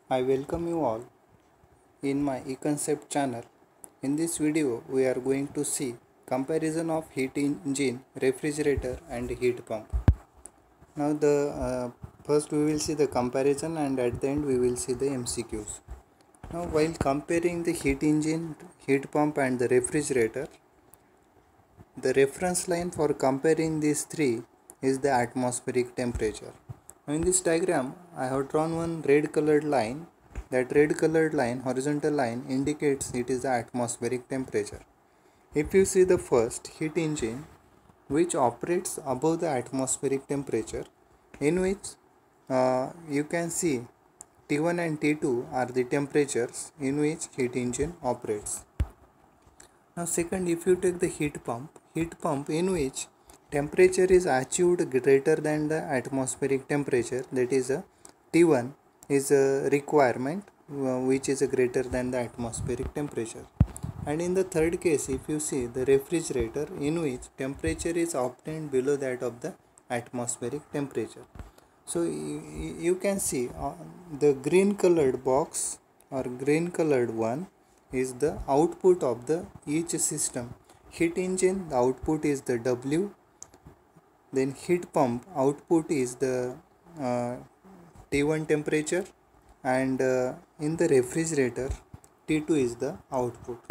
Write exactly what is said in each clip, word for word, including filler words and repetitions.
I welcome you all in my eConcept channel. In this video, we are going to see comparison of heat engine, refrigerator and heat pump. Now the uh, first we will see the comparison and at the end we will see the M C Qs. Now while comparing the heat engine, heat pump and the refrigerator, the reference line for comparing these three is the atmospheric temperature. Now in this diagram, I have drawn one red colored line. That red colored line, horizontal line, indicates it is the atmospheric temperature. If you see the first heat engine, which operates above the atmospheric temperature, in which uh, you can see T one and T two are the temperatures in which heat engine operates. Now second, if you take the heat pump, heat pump in which temperature is achieved greater than the atmospheric temperature, that is a T one is a requirement uh, which is greater than the atmospheric temperature. And in the third case, if you see the refrigerator in which temperature is obtained below that of the atmospheric temperature. So you, you can see uh, the green colored box or green colored one is the output of the each system. Heat engine, the output is the W. Then heat pump output is the uh, T one temperature, and uh, in the refrigerator T two is the output.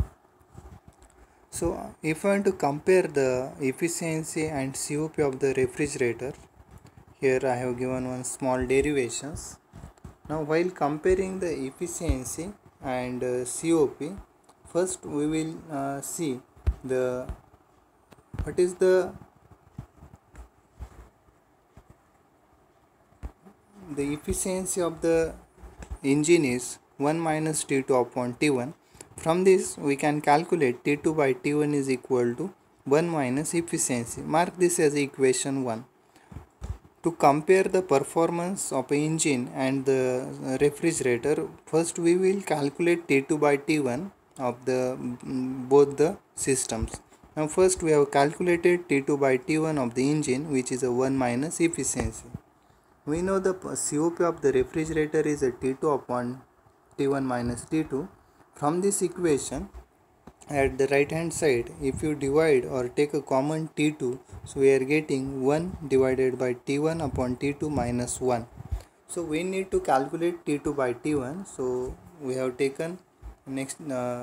So if I want to compare the efficiency and C O P of the refrigerator, here I have given one small derivations. Now while comparing the efficiency and uh, C O P, first we will uh, see the what is the the efficiency of the engine is one minus T two upon T one. From this we can calculate T two by T one is equal to one minus efficiency. Mark this as equation one. To compare the performance of an engine and the refrigerator, first we will calculate T two by T one of the both the systems. Now first we have calculated T two by T one of the engine, which is a one minus efficiency. We know the C O P of the refrigerator is a T two upon T one minus T two. From this equation, at the right hand side, if you divide or take a common T two, so we are getting one divided by T one upon T two minus one. So we need to calculate T two by T one. So we have taken next uh,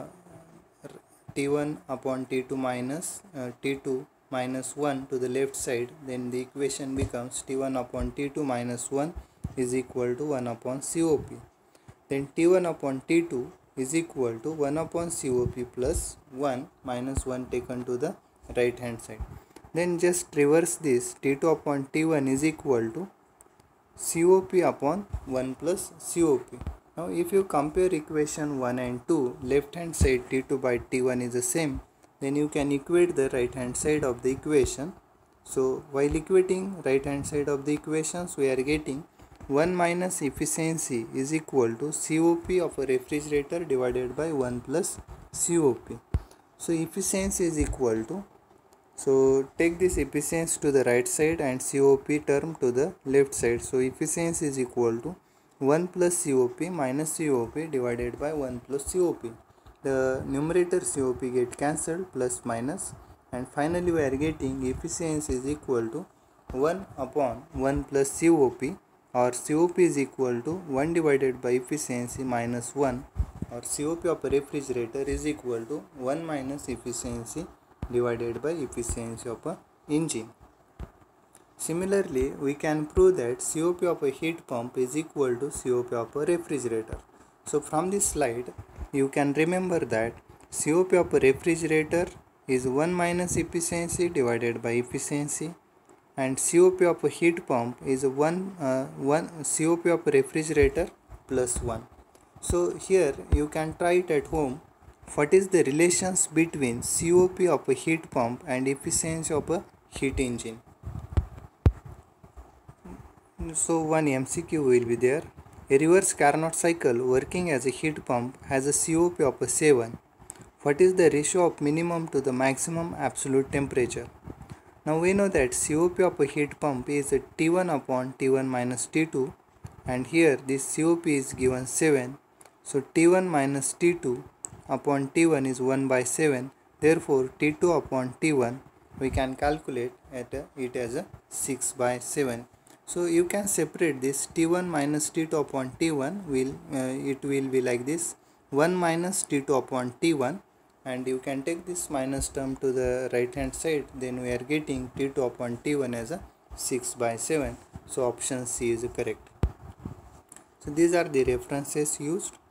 T one upon T two minus uh, T two minus one to the left side, then the equation becomes T one upon T two minus one is equal to one upon C O P. Then T one upon T two is equal to one upon C O P plus one minus one taken to the right hand side. Then just reverse this, T two upon T one is equal to C O P upon one plus C O P. Now if you compare equation one and two, left hand side T two by T one is the same, then you can equate the right hand side of the equation. So while equating right hand side of the equations, we are getting one minus efficiency is equal to C O P of a refrigerator divided by one plus C O P. So efficiency is equal to, so take this efficiency to the right side and C O P term to the left side. So efficiency is equal to one plus C O P minus C O P divided by one plus C O P. The numerator C O P get cancelled, plus minus, and finally we are getting efficiency is equal to one upon one plus C O P, or C O P is equal to one divided by efficiency minus one, or C O P of a refrigerator is equal to one minus efficiency divided by efficiency of a engine. Similarly, we can prove that C O P of a heat pump is equal to C O P of a refrigerator. So from this slide, you can remember that C O P of a refrigerator is one minus efficiency divided by efficiency, and C O P of a heat pump is one, uh, one C O P of a refrigerator plus one. So here you can try it at home. What is the relations between C O P of a heat pump and efficiency of a heat engine? So one M C Q will be there. A reverse Carnot cycle working as a heat pump has a C O P of a seven. What is the ratio of minimum to the maximum absolute temperature? Now we know that C O P of a heat pump is a T one upon T one minus T two, and here this C O P is given seven. So T one minus T two upon T one is one by seven. Therefore T two upon T one we can calculate at a, it as a six by seven. So you can separate this T one minus T two upon T one will uh, it will be like this, one minus T two upon T one, and you can take this minus term to the right hand side, then we are getting T two upon T one as a six by seven. So option C is correct. So these are the references used.